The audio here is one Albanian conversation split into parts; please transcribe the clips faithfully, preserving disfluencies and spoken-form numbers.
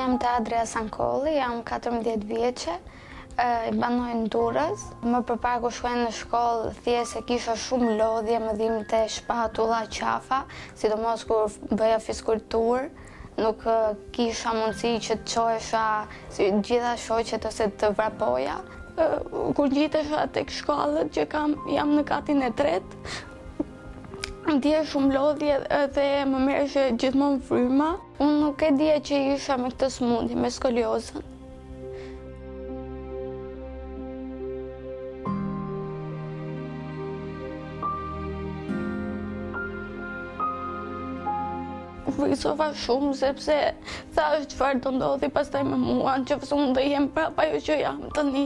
jam te Adria Sankolli, jam katërmbëdhjetë vjeçe, i banoj në Durrës. Më përpara kur shkoja në shkollë, thjesht se kisha shumë lodhje, më dhimbte shpatulla, qafa, sidomos kur bëja fizkulturë. Nuk kisha mundësi që të çohesha si gjitha shoqet ose të vrapoja. Kur ngjitesha tek shkallët që kam, jam në katin e tretë, ndjeja shumë lodhje dhe më merreshe gjithmonë fryma. Unë nuk e dija që isha me këtë sëmundje, me skoliozën. Frikësova shumë sepse thash çfarë do ndodhi pastaj me mua, nëse unë do jem prapë ajo që jam tani.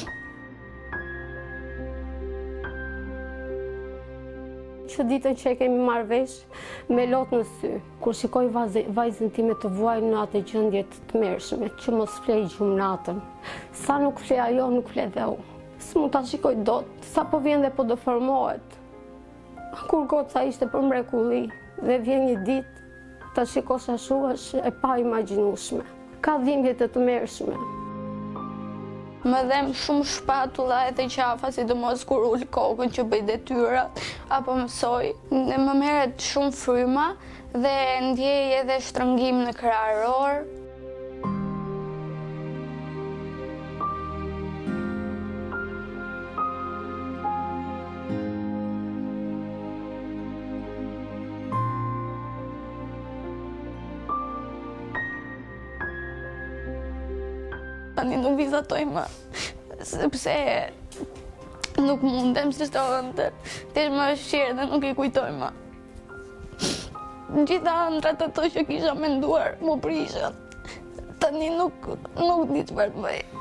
Që ditën që e kemi marrë vesh me lot në sy, kur shikoj vajzën time të vuajnë në atë gjendje të tmerrshme, që mos flej gjumë natën. Sa nuk flej ajo, nuk flej dhe unë. S'mund ta shikoj dot, sa po vjen dhe po deformohet. Kur goca ishte për mrekulli dhe vjen një ditë, ta shikosh ashtu është e pa imagjinueshme. Ka dhimbje të tmerrshme. Më dhem shumë shpatulla edhe qafa, sidomos kur ul kokën që bëj detyrat apo mësoj. Më merret shumë fryma dhe ndjej edhe shtrëngim në krahëror. Tani nuk vizatoj më, sepse nuk mundem si shto ëndër, thjesht më është qerë dhe nuk i kujtoj më. Gjitha ëndrat ato që kisha menduar më prishën, tani nuk, nuk di çfarë të bëj.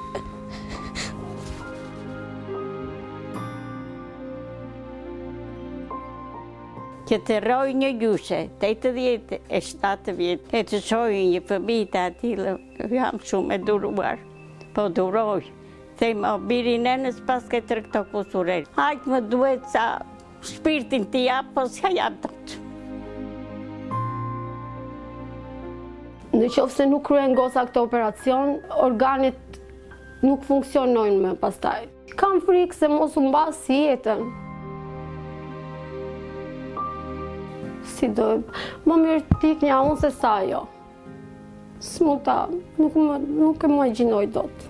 Që të rroj një gjyshe, të tetëdhjetë e shtatë vjetë, e të shojë një fëmijë të atillë, jam shumë e duruar. Po duroj, them o biri nenës pas ke tërë këto kusurel. Hajtë më duhet sa shpirtin t'i jap, po s'ka jap dot. Në qoftë se nuk kryen goca këtë operacion, organet nuk funksionojnë më pastaj. Kam frikë se mos u mbas jetën. Si do, më mirë t'iknja unë se sa jo. S'mund ta, nuk më, nuk e më imagjinoj dot.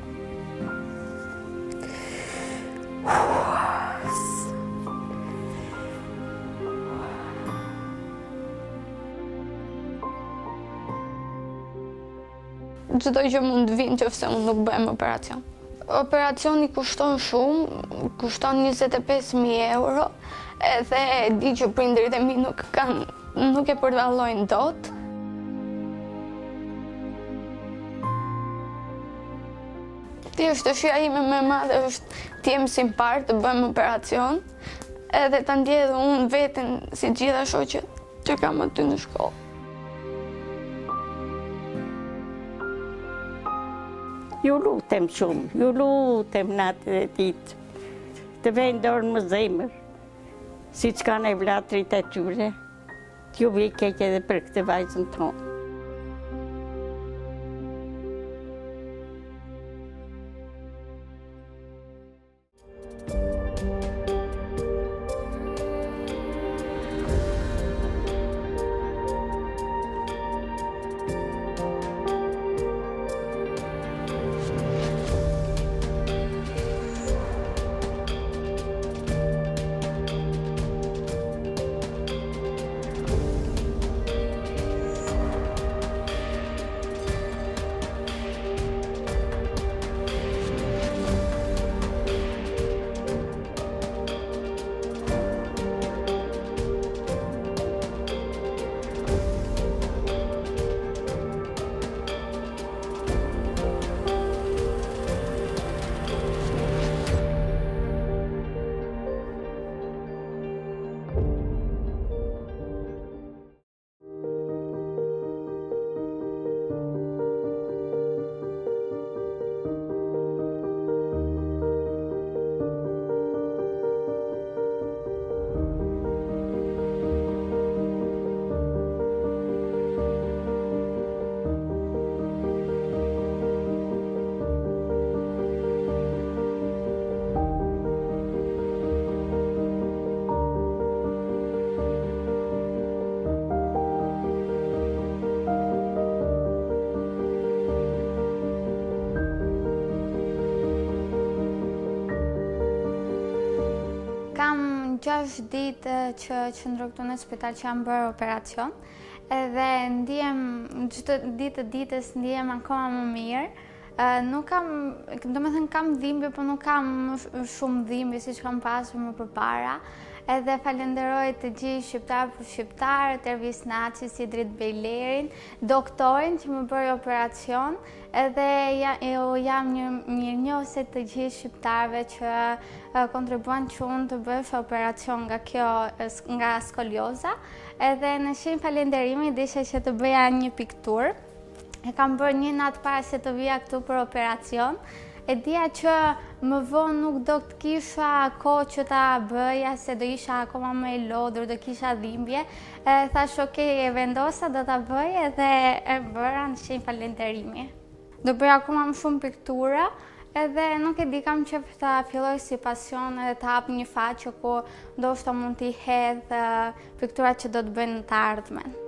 Çdo gjë mund të vinë nëse unë nuk bëhem operacion. Operacioni kushton shumë, kushton njëzet e pesë mijë euro, edhe e di që prindërit e mi nuk kanë, nuk e përdallojnë dot. Thjesht dëshira ime më e madhe është të jem si parë, të bëjmë operacion, edhe ta ndjej edhe unë veten si gjitha shoqet që kam aty në shkollë. Ju lutem shumë, ju lutem natë dhe ditë, të vejnë dorë më zemër, si që kanë e vlatrit e tyre, t'ju vi keq edhe për këtë vajzën tonë. gjashtë ditë që qëndroj këtu në spital që jam bërë operacion, edhe ndihem çdo ditë të ditës ndihem akoma më mirë. Uh, nuk kam, do me thënë kam dhimbje, por nuk kam shumë dhimbje si që kam pasur më përpara. Edhe falenderoj të gjithë shqiptarë për shqiptarë, Tervis Naci, Sidrit Bejlerin, doktorin që më bëri operacion, edhe ja, jam një mirënjohëse të gjithë shqiptarëve që uh, kontribuan që unë të bësh operacion nga kjo, nga skolioza. Edhe në shenjë falenderimi disha që të bëja një pikturë. E kam bërë një natë para se të vija këtu për operacion. E dija që më vonë nuk do të kisha kohë që ta bëja, se do isha akoma më e lodhur, do kisha dhimbje. E, thash, okej, e vendosa, do ta bëj edhe e bëra në shenjë falenderimi. Do bëj akoma më shumë piktura, edhe nuk e di kam qef ta filloj si pasion edhe ta hap një faqe ku ndoshta mund t'i hedh pikturat që do të bëjnë në të ardhmen.